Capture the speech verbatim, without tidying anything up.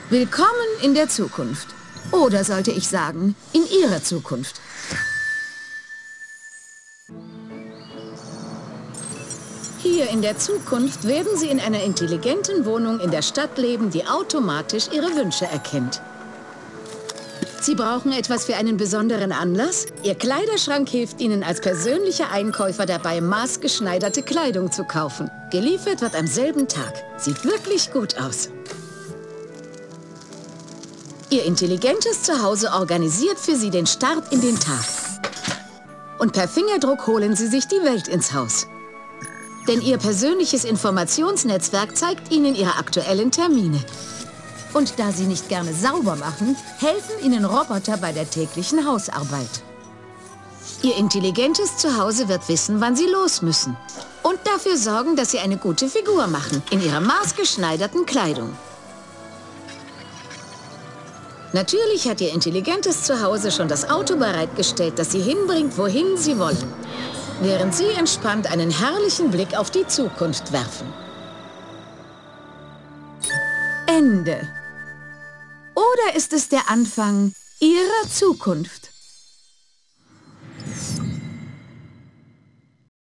Willkommen in der Zukunft. Oder sollte ich sagen, in Ihrer Zukunft. Hier in der Zukunft werden Sie in einer intelligenten Wohnung in der Stadt leben, die automatisch Ihre Wünsche erkennt. Sie brauchen etwas für einen besonderen Anlass? Ihr Kleiderschrank hilft Ihnen als persönlicher Einkäufer dabei, maßgeschneiderte Kleidung zu kaufen. Geliefert wird am selben Tag. Sieht wirklich gut aus. Ihr intelligentes Zuhause organisiert für Sie den Start in den Tag. Und per Fingerdruck holen Sie sich die Welt ins Haus. Denn Ihr persönliches Informationsnetzwerk zeigt Ihnen Ihre aktuellen Termine. Und da Sie nicht gerne sauber machen, helfen Ihnen Roboter bei der täglichen Hausarbeit. Ihr intelligentes Zuhause wird wissen, wann Sie los müssen. Und dafür sorgen, dass Sie eine gute Figur machen, in Ihrer maßgeschneiderten Kleidung. Natürlich hat Ihr intelligentes Zuhause schon das Auto bereitgestellt, das Sie hinbringt, wohin Sie wollen. Während Sie entspannt einen herrlichen Blick auf die Zukunft werfen. Ende. Oder ist es der Anfang Ihrer Zukunft?